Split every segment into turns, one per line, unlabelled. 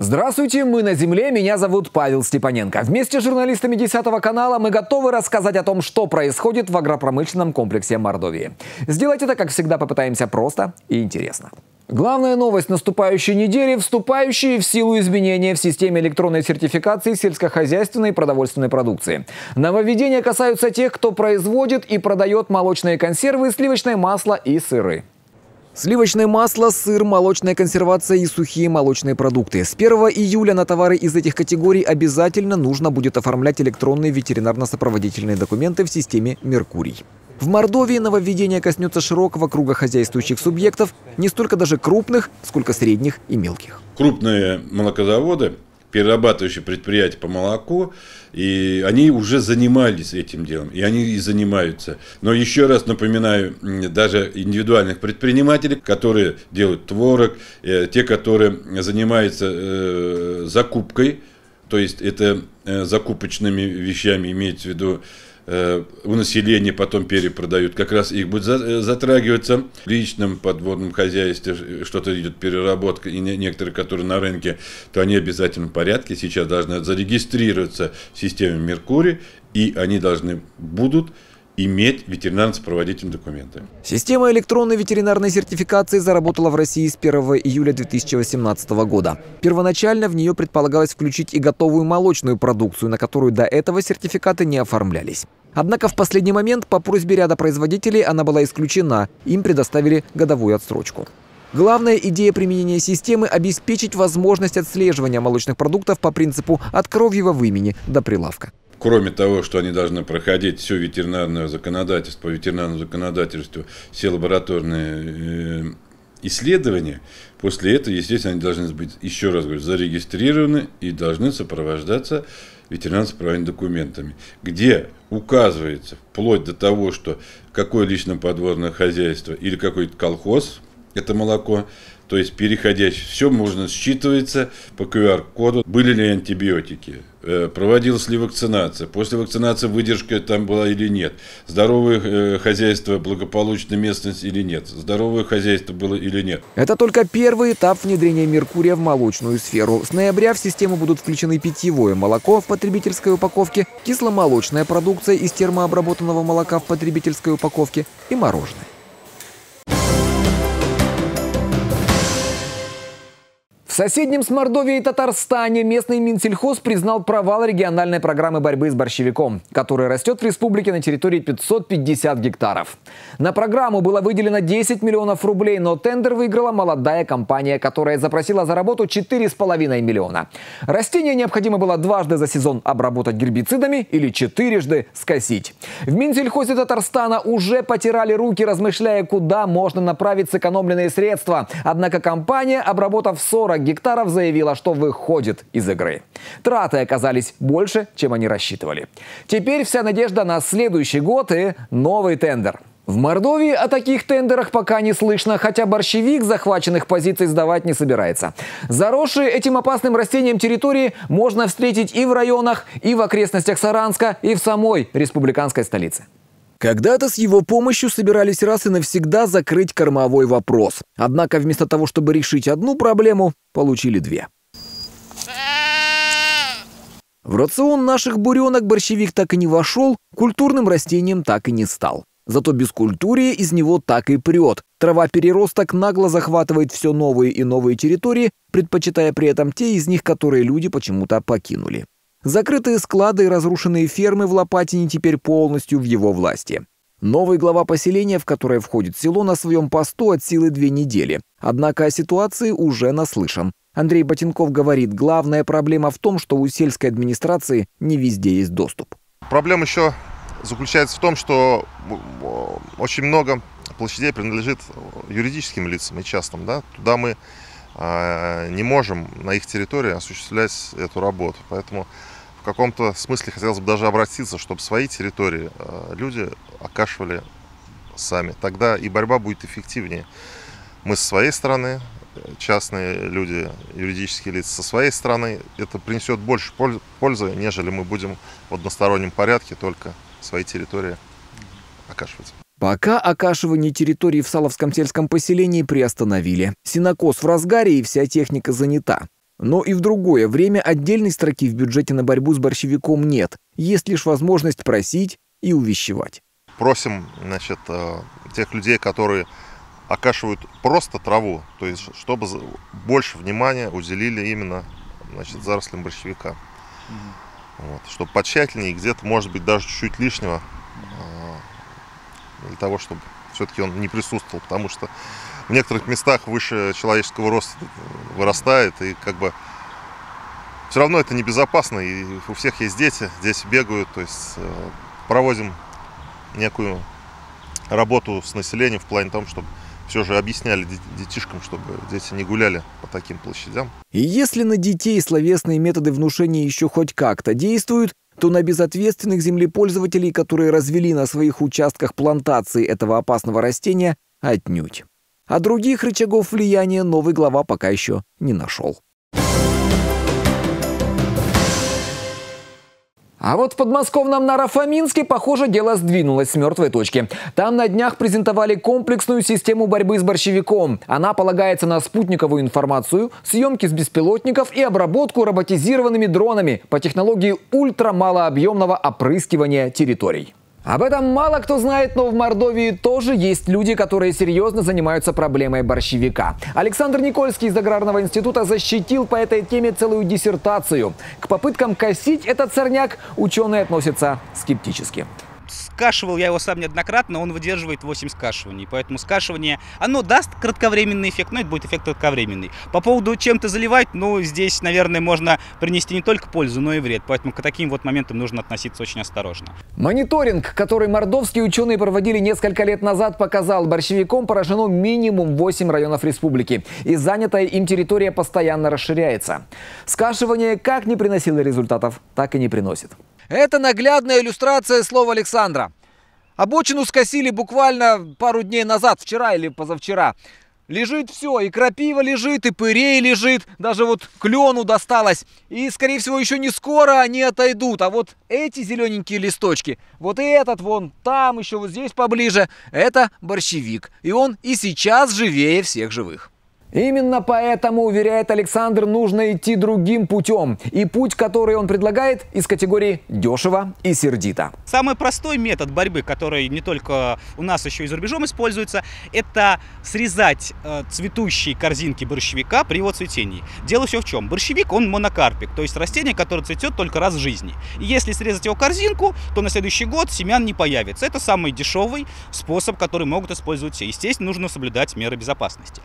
Здравствуйте, мы на земле, меня зовут Павел Степаненко. Вместе с журналистами 10 канала мы готовы рассказать о том, что происходит в агропромышленном комплексе Мордовии. Сделать это, как всегда, попытаемся просто и интересно. Главная новость наступающей недели – вступающие в силу изменения в системе электронной сертификации сельскохозяйственной и продовольственной продукции. Нововведения касаются тех, кто производит и продает молочные консервы, сливочное масло и сыры. Сливочное масло, сыр, молочная консервация и сухие молочные продукты. С 1 июля на товары из этих категорий обязательно нужно будет оформлять электронные ветеринарно-сопроводительные документы в системе «Меркурий». В Мордовии нововведение коснется широкого круга хозяйствующих субъектов, не столько даже крупных, сколько средних и мелких.
Крупные молокозаводы, перерабатывающие предприятия по молоку, и они уже занимались этим делом, и они и занимаются. Но еще раз напоминаю, даже индивидуальных предпринимателей, которые делают творог, те, которые занимаются закупкой, то есть это закупочными вещами, имеется в виду у населения потом перепродают, как раз их будет затрагиваться в личном подводном хозяйстве, что-то идет переработка, и некоторые, которые на рынке, то они обязательно в порядке, сейчас должны зарегистрироваться в системе Меркурий, и они должны будут иметь ветеринарно-сопроводительные документы.
Система электронной ветеринарной сертификации заработала в России с 1 июля 2018 года. Первоначально в нее предполагалось включить и готовую молочную продукцию, на которую до этого сертификаты не оформлялись. Однако в последний момент по просьбе ряда производителей она была исключена, им предоставили годовую отсрочку. Главная идея применения системы – обеспечить возможность отслеживания молочных продуктов по принципу «от коровьего вымени до прилавка».
Кроме того, что они должны проходить все ветеринарное законодательство, по ветеринарному законодательству, все лабораторные исследования, после этого, естественно, они должны быть, еще раз говорю, зарегистрированы и должны сопровождаться ветеринарно-сопроводительными документами, где указывается вплоть до того, что какое личное подводное хозяйство или какой-то колхоз, это молоко, то есть переходящее, все можно считывается по QR-коду, были ли антибиотики, проводилась ли вакцинация, после вакцинации выдержка там была или нет, здоровое хозяйство, благополучная местность или нет, здоровое хозяйство было или нет.
Это только первый этап внедрения Меркурия в молочную сферу. С ноября в систему будут включены питьевое молоко в потребительской упаковке, кисломолочная продукция из термообработанного молока в потребительской упаковке и мороженое. В соседнем с Мордовией Татарстане местный Минсельхоз признал провал региональной программы борьбы с борщевиком, которая растет в республике на территории 550 гектаров. На программу было выделено 10 миллионов рублей, но тендер выиграла молодая компания, которая запросила за работу 4,5 миллиона. Растение необходимо было дважды за сезон обработать гербицидами или 4 скосить. В Минсельхозе Татарстана уже потирали руки, размышляя, куда можно направить сэкономленные средства. Однако компания, обработав 40 гектаров, заявила, что выходит из игры. Траты оказались больше, чем они рассчитывали. Теперь вся надежда на следующий год и новый тендер. В Мордовии о таких тендерах пока не слышно, хотя борщевик захваченных позиций сдавать не собирается. Заросшие этим опасным растением территории можно встретить и в районах, и в окрестностях Саранска, и в самой республиканской столице. Когда-то с его помощью собирались раз и навсегда закрыть кормовой вопрос. Однако вместо того, чтобы решить одну проблему, получили две. В рацион наших буренок борщевик так и не вошел, культурным растением так и не стал. Зато бескультурие из него так и прет. Трава-переросток нагло захватывает все новые и новые территории, предпочитая при этом те из них, которые люди почему-то покинули. Закрытые склады и разрушенные фермы в Лопатине теперь полностью в его власти. Новый глава поселения, в которое входит село, на своем посту от силы 2 недели. Однако о ситуации уже наслышан. Андрей Ботинков говорит, главная проблема в том, что у сельской администрации не везде есть доступ.
Проблема еще заключается в том, что очень много площадей принадлежит юридическим лицам и частным. Да? Туда мы не можем на их территории осуществлять эту работу. Поэтому в каком-то смысле хотелось бы даже обратиться, чтобы свои территории люди окашивали сами. Тогда и борьба будет эффективнее. Мы со своей стороны, частные люди, юридические лица со своей стороны, это принесет больше пользы, нежели мы будем в одностороннем порядке только свои территории окашивать.
Пока окашивание территории в Саловском сельском поселении приостановили. Сенокос в разгаре и вся техника занята. Но и в другое время отдельной строки в бюджете на борьбу с борщевиком нет. Есть лишь возможность просить и увещевать.
Просим, значит, тех людей, которые окашивают просто траву, то есть чтобы больше внимания уделили именно, значит, зарослям борщевика. Вот, чтобы потщательнее, где-то, может быть, даже чуть-чуть лишнего, для того, чтобы все-таки он не присутствовал, потому что в некоторых местах выше человеческого роста вырастает, и как бы все равно это небезопасно, и у всех есть дети бегают, то есть проводим некую работу с населением в плане того, чтобы все же объясняли детишкам, чтобы дети не гуляли по таким площадям.
И если на детей словесные методы внушения еще хоть как-то действуют, то на безответственных землепользователей, которые развели на своих участках плантации этого опасного растения, отнюдь. А других рычагов влияния новый глава пока еще не нашел. А вот в подмосковном Наро-Фоминске, похоже, дело сдвинулось с мертвой точки. Там на днях презентовали комплексную систему борьбы с борщевиком. Она полагается на спутниковую информацию, съемки с беспилотников и обработку роботизированными дронами по технологии ультрамалообъемного опрыскивания территорий. Об этом мало кто знает, но в Мордовии тоже есть люди, которые серьезно занимаются проблемой борщевика. Александр Никольский из Аграрного института защитил по этой теме целую диссертацию. К попыткам косить этот сорняк ученые относятся скептически.
Скашивал я его сам неоднократно, он выдерживает 8 скашиваний. Поэтому скашивание, оно даст кратковременный эффект, но это будет эффект кратковременный. По поводу чем-то заливать, ну, здесь, наверное, можно принести не только пользу, но и вред. Поэтому к таким вот моментам нужно относиться очень осторожно.
Мониторинг, который мордовские ученые проводили несколько лет назад, показал, борщевиком поражено минимум 8 районов республики. И занятая им территория постоянно расширяется. Скашивание как не приносило результатов, так и не приносит.
Это наглядная иллюстрация слов Александра. Обочину скосили буквально пару дней назад, вчера или позавчера. Лежит все, и крапива лежит, и пырей лежит, даже вот клену досталось. И, скорее всего, еще не скоро они отойдут. А вот эти зелененькие листочки, вот этот вон, там еще вот здесь поближе, это борщевик. И он и сейчас живее всех живых.
Именно поэтому, уверяет Александр, нужно идти другим путем. И путь, который он предлагает, из категории дешево и сердито.
Самый простой метод борьбы, который не только у нас еще и за рубежом используется, это срезать цветущие корзинки борщевика при его цветении. Дело все в чем? Борщевик, он монокарпик, то есть растение, которое цветет только раз в жизни. И если срезать его корзинку, то на следующий год семян не появится. Это самый дешевый способ, который могут использовать все. Естественно, нужно соблюдать меры безопасности.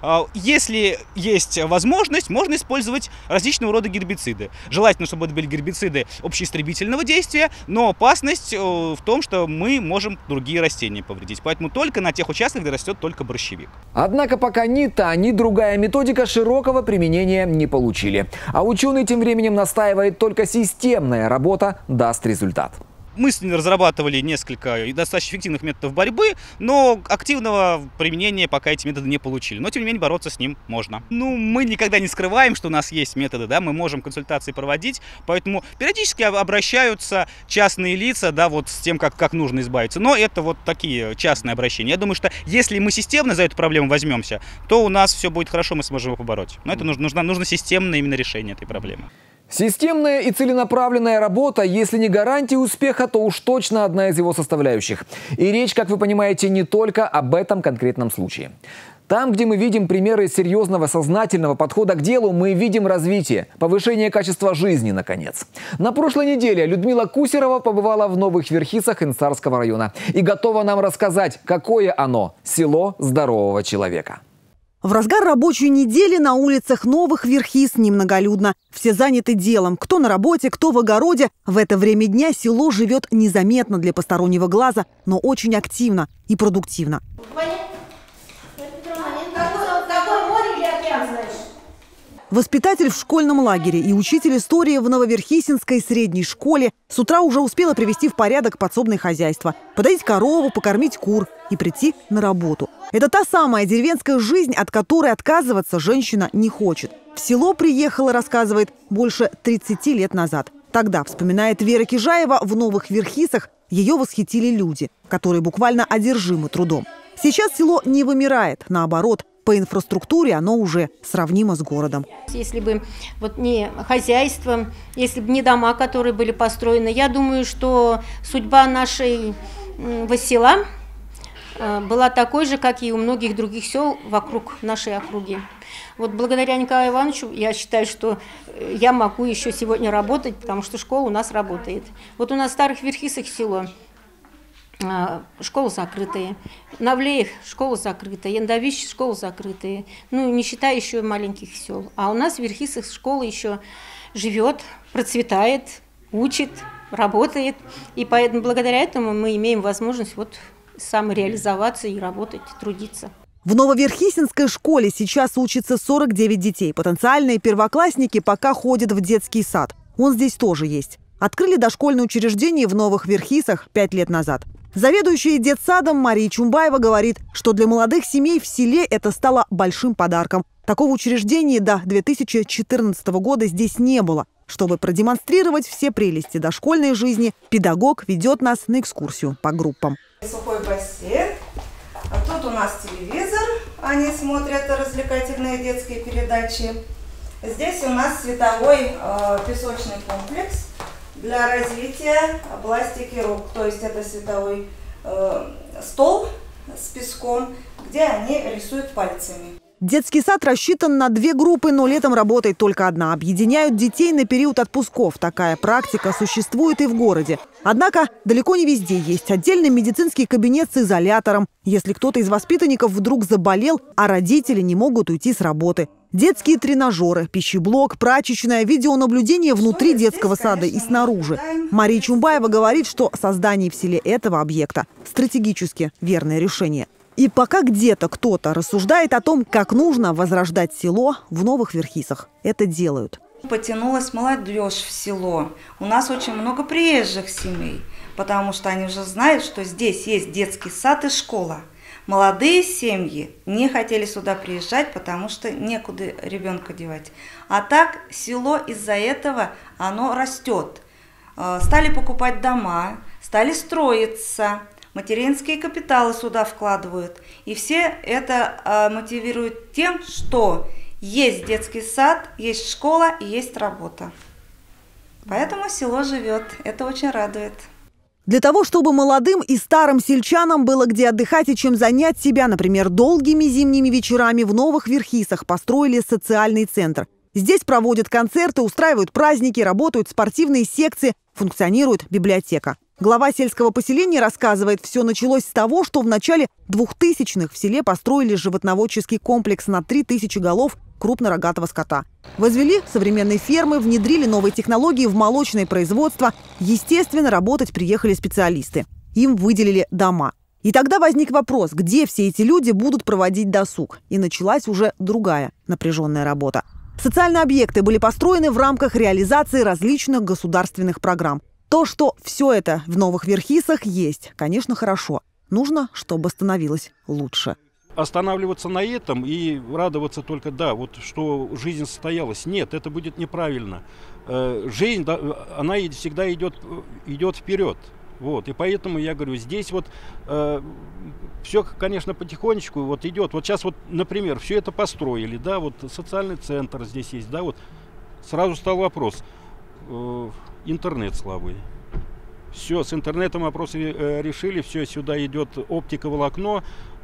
Если есть возможность, можно использовать различного рода гербициды. Желательно, чтобы это были гербициды общеистребительного действия, но опасность в том, что мы можем другие растения повредить. Поэтому только на тех участках, где растет только борщевик.
Однако пока ни та, ни другая методика широкого применения не получили. А ученый тем временем настаивает, только системная работа даст результат.
Мы разрабатывали несколько достаточно эффективных методов борьбы, но активного применения пока эти методы не получили. Но, тем не менее, бороться с ним можно. Ну, мы никогда не скрываем, что у нас есть методы, да, мы можем консультации проводить, поэтому периодически обращаются частные лица, да, вот с тем, как нужно избавиться. Но это вот такие частные обращения. Я думаю, что если мы системно за эту проблему возьмемся, то у нас все будет хорошо, мы сможем его побороть. Но это нужно системное именно решение этой проблемы.
Системная и целенаправленная работа, если не гарантия успеха, то уж точно одна из его составляющих. И речь, как вы понимаете, не только об этом конкретном случае. Там, где мы видим примеры серьезного сознательного подхода к делу, мы видим развитие, повышение качества жизни, наконец. На прошлой неделе Людмила Кусерова побывала в Новых Верхисах Инсарского района и готова нам рассказать, какое оно – село здорового человека.
В разгар рабочей недели на улицах Новых Верхис немноголюдно. Все заняты делом. Кто на работе, кто в огороде. В это время дня село живет незаметно для постороннего глаза, но очень активно и продуктивно. Воспитатель в школьном лагере и учитель истории в Нововерхисинской средней школе с утра уже успела привести в порядок подсобное хозяйство, подоить корову, покормить кур и прийти на работу. Это та самая деревенская жизнь, от которой отказываться женщина не хочет. В село приехала, рассказывает, больше 30 лет назад. Тогда, вспоминает Вера Кижаева, в Новых Верхисах ее восхитили люди, которые буквально одержимы трудом. Сейчас село не вымирает, наоборот. По инфраструктуре оно уже сравнимо с городом.
Если бы вот не хозяйство, если бы не дома, которые были построены, я думаю, что судьба нашего села была такой же, как и у многих других сел вокруг нашей округи. Вот благодаря Николаю Ивановичу я считаю, что я могу еще сегодня работать, потому что школа у нас работает. Вот у нас в Старых Верхисах село, школа закрытая, Навлеях школа закрытая, Яндовище школа закрытая, ну не считая еще маленьких сел. А у нас в Верхисах школа еще живет, процветает, учит, работает. И поэтому благодаря этому мы имеем возможность вот самореализоваться и работать, трудиться.
В Нововерхисинской школе сейчас учатся 49 детей. Потенциальные первоклассники пока ходят в детский сад. Он здесь тоже есть. Открыли дошкольное учреждение в Новых Верхисах 5 лет назад. Заведующая детсадом Мария Чумбаева говорит, что для молодых семей в селе это стало большим подарком. Такого учреждения до 2014 года здесь не было. Чтобы продемонстрировать все прелести дошкольной жизни, педагог ведет нас на экскурсию по группам.
Сухой бассейн. А тут у нас телевизор. Они смотрят развлекательные детские передачи. Здесь у нас световой песочный комплекс для развития пластики рук. То есть это световой стол с песком, где они рисуют пальцами.
Детский сад рассчитан на 2 группы, но летом работает только одна. Объединяют детей на период отпусков. Такая практика существует и в городе. Однако далеко не везде есть отдельный медицинский кабинет с изолятором, если кто-то из воспитанников вдруг заболел, а родители не могут уйти с работы. Детские тренажеры, пищеблок, прачечная, видеонаблюдение внутри детского сада и снаружи. Мария Чумбаева говорит, что создание в селе этого объекта стратегически верное решение. И пока где-то кто-то рассуждает о том, как нужно возрождать село, в Новых Верхисах это делают.
Потянулась молодежь в село. У нас очень много приезжих семей, потому что они уже знают, что здесь есть детский сад и школа. Молодые семьи не хотели сюда приезжать, потому что некуда ребенка девать. А так село из-за этого оно растет. Стали покупать дома, стали строиться. Материнские капиталы сюда вкладывают. И все это мотивирует тем, что есть детский сад, есть школа и есть работа. Поэтому село живет. Это очень радует.
Для того, чтобы молодым и старым сельчанам было где отдыхать и чем занять себя, например, долгими зимними вечерами в Новых Верхисах построили социальный центр. Здесь проводят концерты, устраивают праздники, работают спортивные секции, функционирует библиотека. Глава сельского поселения рассказывает, все началось с того, что в начале 2000-х в селе построили животноводческий комплекс на 3000 голов крупнорогатого скота. Возвели современные фермы, внедрили новые технологии в молочное производство. Естественно, работать приехали специалисты. Им выделили дома. И тогда возник вопрос, где все эти люди будут проводить досуг. И началась уже другая напряженная работа. Социальные объекты были построены в рамках реализации различных государственных программ. То, что все это в Новых Верхисах есть, конечно, хорошо. Нужно, чтобы становилось лучше.
Останавливаться на этом и радоваться только, да, вот что жизнь состоялась. Нет, это будет неправильно. Жизнь, да, она всегда идет вперед. Вот, и поэтому я говорю, здесь вот все, конечно, потихонечку вот идет. Вот сейчас вот, например, все это построили, да, вот социальный центр здесь есть, да, вот сразу стал вопрос. Интернет слабый. Все, с интернетом вопросы решили, все, сюда идет оптиковолокно,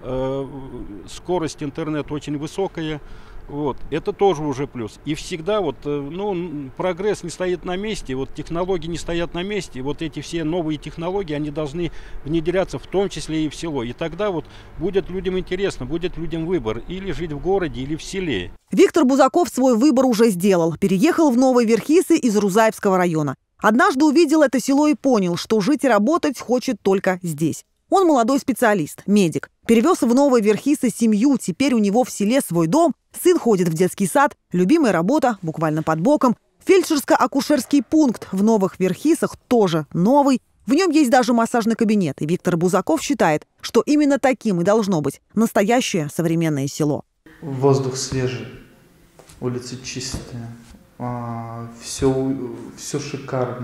скорость интернета очень высокая, вот, это тоже уже плюс. И всегда вот, ну, прогресс не стоит на месте, вот технологии не стоят на месте, вот эти все новые технологии, они должны внедряться в том числе и в село. И тогда вот будет людям интересно, будет людям выбор, или жить в городе, или в селе. Виктор
Бузаков свой выбор уже сделал. Переехал в Новые Верхисы из Рузаевского района. Однажды увидел это село и понял, что жить и работать хочет только здесь. Он молодой специалист, медик. Перевез в Новые Верхисы семью, теперь у него в селе свой дом. Сын ходит в детский сад, любимая работа буквально под боком. Фельдшерско-акушерский пункт в Новых Верхисах тоже новый. В нем есть даже массажный кабинет. И Виктор Бузаков считает, что именно таким и должно быть настоящее современное село.
Воздух свежий, улицы чистые. Все шикарно.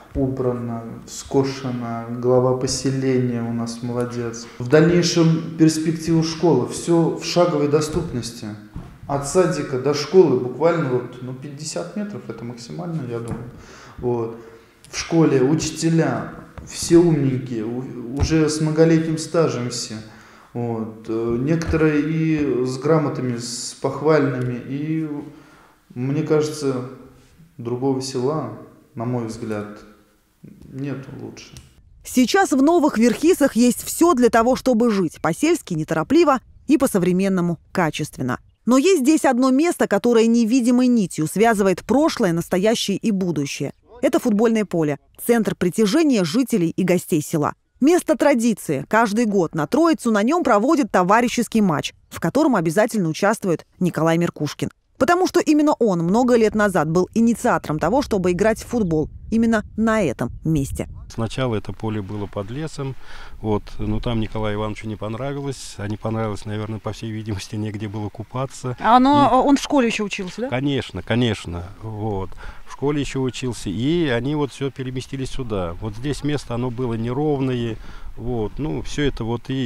убрано, скошено, глава поселения у нас молодец. В дальнейшем перспективу школы, все в шаговой доступности. От садика до школы буквально 50 метров, это максимально, я думаю. Вот. В школе учителя, все умненькие, уже с многолетним стажем все. Вот. Некоторые и с грамотами, с похвальными. И мне кажется, другого села, на мой взгляд, нет лучше.
Сейчас в Новых Верхисах есть все для того, чтобы жить по-сельски, неторопливо и по-современному качественно. Но есть здесь одно место, которое невидимой нитью связывает прошлое, настоящее и будущее. Это футбольное поле, центр притяжения жителей и гостей села. Место традиции. Каждый год на Троицу на нем проводят товарищеский матч, в котором обязательно участвует Николай Меркушкин. Потому что именно он много лет назад был инициатором того, чтобы играть в футбол именно на этом месте.
Сначала это поле было под лесом, но там Николаю Ивановичу не понравилось. А не понравилось, наверное, по всей видимости, негде было купаться.
Он в школе еще учился, да?
Конечно. В школе еще учился. И они все переместились сюда. Вот здесь место, оно было неровное. Все это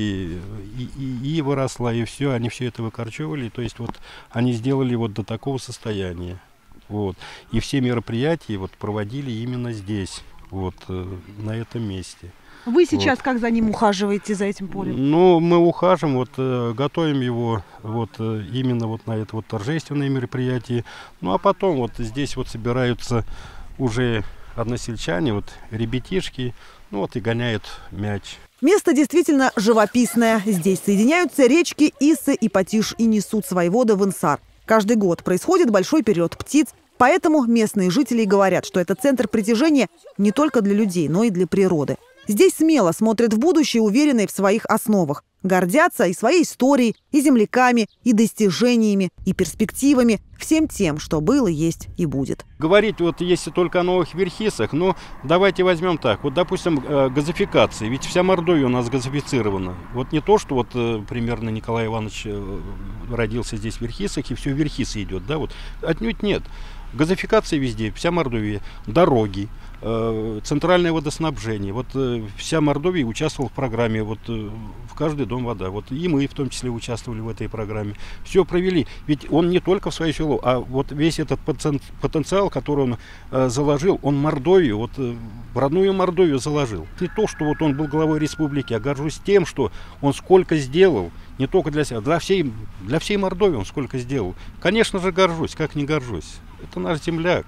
и выросло, и все, они все это выкорчевали. То есть они сделали до такого состояния. И все мероприятия проводили именно здесь, на этом месте.
Вы сейчас как за ним ухаживаете, за этим полем?
Мы ухаживаем, готовим его именно на это торжественное мероприятие. А потом здесь собираются уже односельчане, ребятишки, и гоняют мяч.
Место действительно живописное. Здесь соединяются речки Иссы и Патиш и несут свои воды в Инсар. Каждый год происходит большой перелет птиц, поэтому местные жители говорят, что это центр притяжения не только для людей, но и для природы. Здесь смело смотрят в будущее, уверенные в своих основах. Гордятся и своей историей, и земляками, и достижениями, и перспективами, всем тем, что было, есть и будет.
Говорить если только о Новых Верхисах, давайте возьмем так. Допустим, газификация. Ведь вся Мордовия у нас газифицирована. Не то, что примерно Николай Иванович родился здесь в Верхисах, и все в Верхисы идет. Да? Отнюдь нет. Газификация везде, вся Мордовия, дороги, центральное водоснабжение. Вся Мордовия участвовала в программе, в каждый дом вода. И мы в том числе участвовали в этой программе. Все провели. Ведь он не только в свое село, а весь этот потенциал, который он заложил, он Мордовию, в родную Мордовию заложил. Не то, что он был главой республики, а горжусь тем, что он сколько сделал, не только для себя, для всей Мордовии он сколько сделал. Конечно же, горжусь, как не горжусь. Это наш земляк,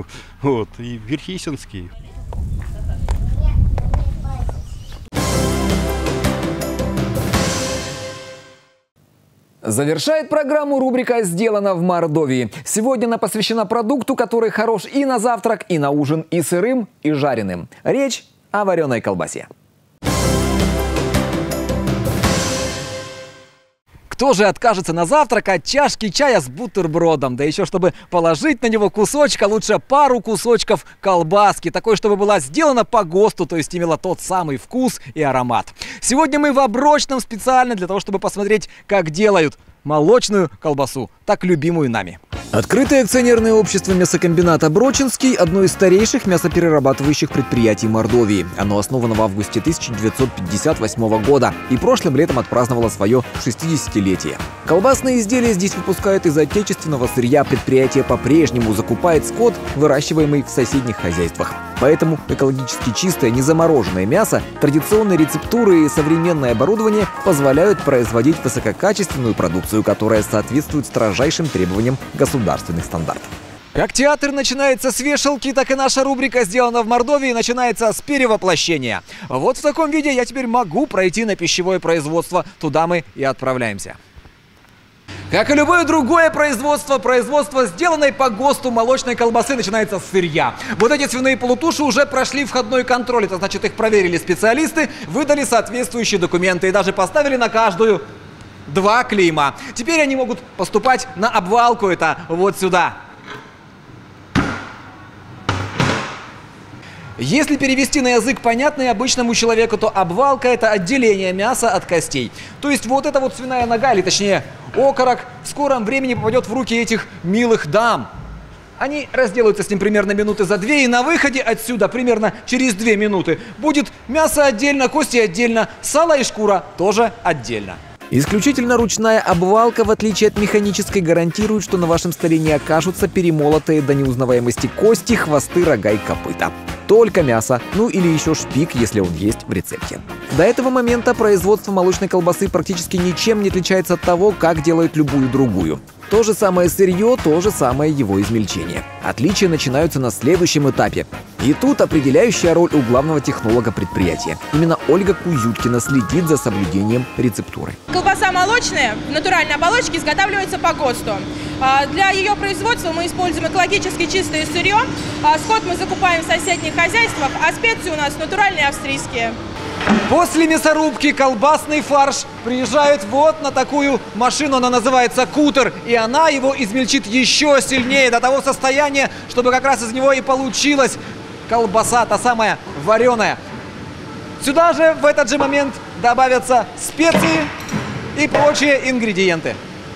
и верхисинский.
Завершает программу рубрика «Сделано в Мордовии». Сегодня она посвящена продукту, который хорош и на завтрак, и на ужин, и сырым, и жареным. Речь о вареной колбасе.
Кто же откажется на завтрак от чашки чая с бутербродом? Да еще чтобы положить на него кусочек, а лучше пару кусочков колбаски. Такой, чтобы была сделана по ГОСТу, то есть имела тот самый вкус и аромат. Сегодня мы в Оброчном специально для того, чтобы посмотреть, как делают молочную колбасу, так любимую нами.
Открытое акционерное общество «Мясокомбинат Оброчинский» – одно из старейших мясоперерабатывающих предприятий Мордовии. Оно основано в августе 1958 года и прошлым летом отпраздновало свое 60-летие. Колбасные изделия здесь выпускают из отечественного сырья. Предприятие по-прежнему закупает скот, выращиваемый в соседних хозяйствах. Поэтому экологически чистое, незамороженное мясо, традиционные рецептуры и современное оборудование позволяют производить высококачественную продукцию, которая соответствует строжайшим требованиям государственных стандартов.
Как театр начинается с вешалки, так и наша рубрика «Сделано в Мордовии» начинается с перевоплощения. В таком виде я теперь могу пройти на пищевое производство. Туда мы и отправляемся. Как и любое другое производство сделанной по ГОСТу молочной колбасы начинается с сырья. Эти свиные полутуши уже прошли входной контроль. Это значит, их проверили специалисты, выдали соответствующие документы и даже поставили на каждую 2 клейма. Теперь они могут поступать на обвалку, это сюда. Если перевести на язык понятный обычному человеку, то обвалка – это отделение мяса от костей. То есть эта свиная нога, или точнее окорок, в скором времени попадет в руки этих милых дам. Они разделаются с ним примерно минуты за 2, и на выходе отсюда примерно через 2 минуты будет мясо отдельно, кости отдельно, сало и шкура тоже отдельно.
Исключительно ручная обвалка, в отличие от механической, гарантирует, что на вашем столе не окажутся перемолотые до неузнаваемости кости, хвосты, рога и копыта. Только мясо, ну или еще шпик, если он есть в рецепте. До этого момента производство молочной колбасы практически ничем не отличается от того, как делают любую другую. То же самое сырье, то же самое его измельчение. Отличия начинаются на следующем этапе. И тут определяющая роль у главного технолога предприятия. Именно Ольга Кузюткина следит за соблюдением рецептуры.
Колбаса молочная в натуральной оболочке изготавливается по ГОСТу. Для ее производства мы используем экологически чистое сырье. Скот мы закупаем в соседних хозяйствах, а специи у нас натуральные австрийские.
После мясорубки колбасный фарш приезжает вот на такую машину, она называется кутер, и она его измельчит еще сильнее до того состояния, чтобы как раз из него и получилась колбаса, та самая вареная. Сюда же в этот же момент добавятся специи и прочие ингредиенты.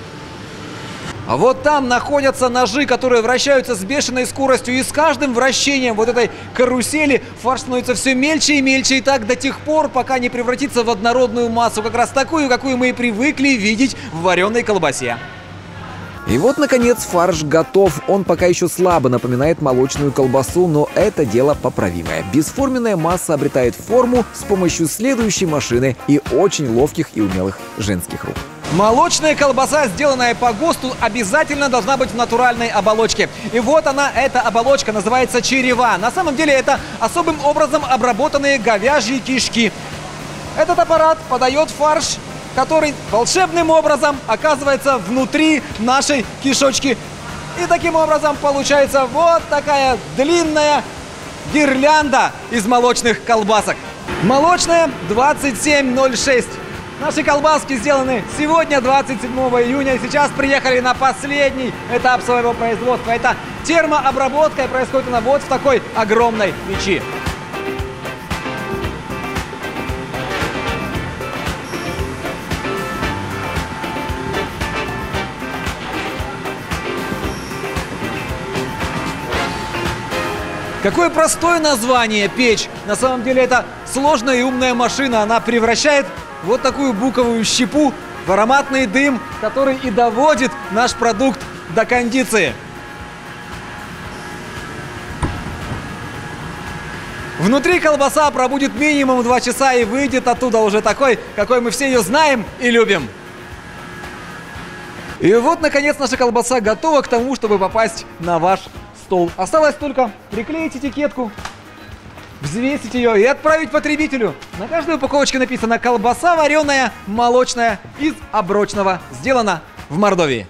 А вот там находятся ножи, которые вращаются с бешеной скоростью, и с каждым вращением вот этой карусели фарш становится все мельче и мельче, и так до тех пор, пока не превратится в однородную массу, как раз такую, какую мы и привыкли видеть в вареной колбасе.
И вот, наконец, фарш готов. Он пока еще слабо напоминает молочную колбасу, но это дело поправимое. Бесформенная масса обретает форму с помощью следующей машины и очень ловких и умелых женских рук.
Молочная колбаса, сделанная по ГОСТу, обязательно должна быть в натуральной оболочке. И вот она, эта оболочка, называется черева. На самом деле это особым образом обработанные говяжьи кишки. Этот аппарат подает фарш, который волшебным образом оказывается внутри нашей кишочки. И таким образом получается вот такая длинная гирлянда из молочных колбасок. Молочная 2706. Наши колбаски сделаны сегодня, 27 июня, и сейчас приехали на последний этап своего производства. Это термообработка, и происходит она вот в такой огромной печи. Какое простое название печь. На самом деле это сложная и умная машина. Она превращает вот такую буковую щепу в ароматный дым, который и доводит наш продукт до кондиции. Внутри колбаса пробудет минимум 2 часа и выйдет оттуда уже такой, какой мы все ее знаем и любим. И вот, наконец, наша колбаса готова к тому, чтобы попасть на ваш стол. Осталось только приклеить этикетку, взвесить ее и отправить потребителю. На каждой упаковочке написано: колбаса вареная, молочная, из оброчного, сделана в Мордовии.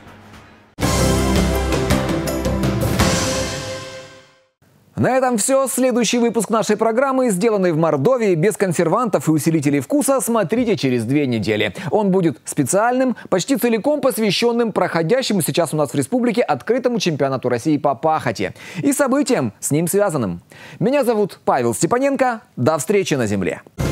На этом все. Следующий выпуск нашей программы, сделанный в Мордовии, без консервантов и усилителей вкуса, смотрите через 2 недели. Он будет специальным, почти целиком посвященным проходящему сейчас у нас в республике открытому чемпионату России по пахоте и событиям с ним связанным. Меня зовут Павел Степаненко. До встречи на земле.